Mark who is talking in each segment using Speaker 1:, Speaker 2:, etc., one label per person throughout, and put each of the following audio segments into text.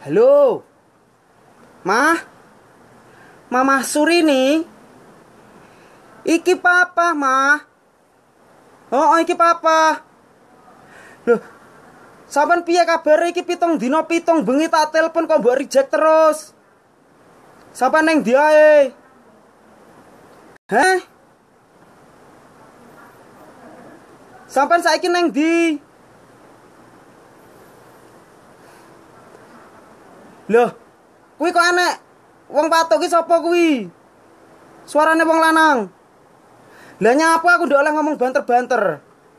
Speaker 1: Halo, Mah, Mama Suri nih. Iki papa, Mah. Oh, iki papa. Loh, sampean piye kabar iki pitung dina pitung bengi tak telepon kok mbok reject terus. Sampean neng ndi ae? Heh? Sampean saiki neng ndi? Loh, kuwi kok enek wong patok ki sapa kuwi? Suarane wong lanang. Lah nyapa aku ndak oleh ngomong banter-banter.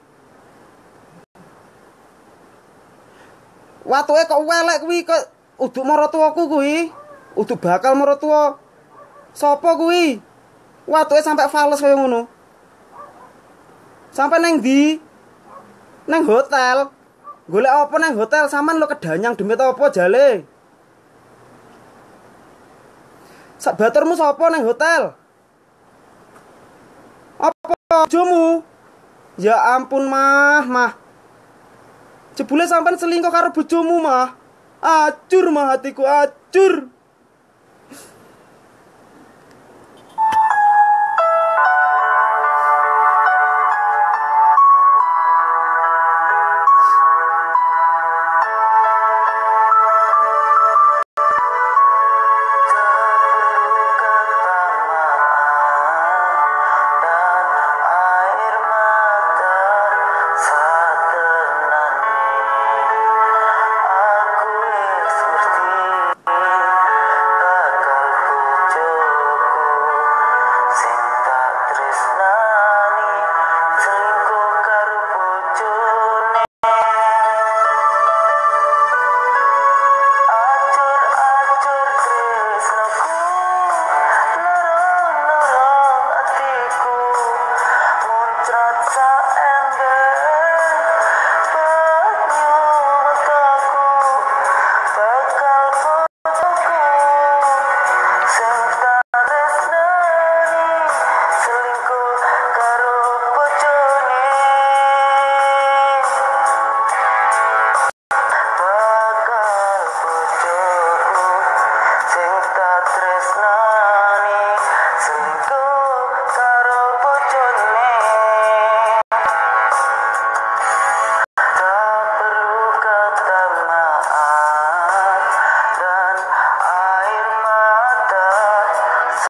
Speaker 1: Watuke kok welek kuwi kok uduk maratuwaku kuwi. Uduk bakal maratuwa. Sapa kuwi? Watuke sampe fales kaya ngono. Sampai neng ndi? Neng hotel. Golek apa neng hotel? Saman lo kedanyang demit apa jale? Sak baturmu sapa neng hotel? Apa bojomu? Ya ampun, Mah. Jebule sampean selingkuh karo bojomu, Mah. Acur, Mah, hatiku acur.